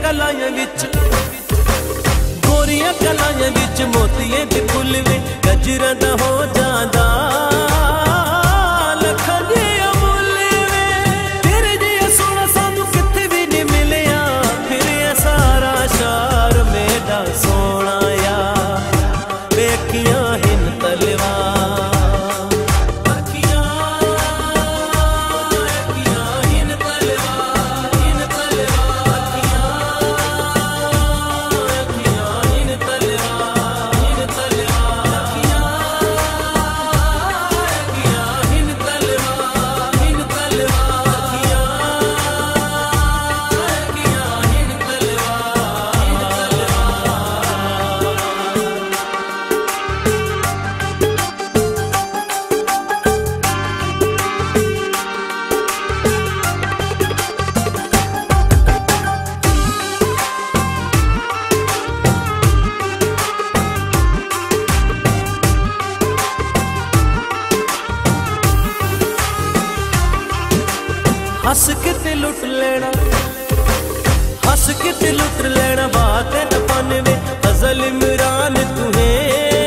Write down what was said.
कलायां विच गोरियां कलायां विच मोतिये दी full वे गजरा दा हो जांदा लखां दी अमुल वे तेरे जिहा सोहना सानू किथे भी नहीं मिलिया फिर ये सारा शार मेरा सोना या बेखियां हिन तलवा हस के ते लुट लेना हस के ते लुट लेना बात है न पाने में गजल इमरान तुम्हें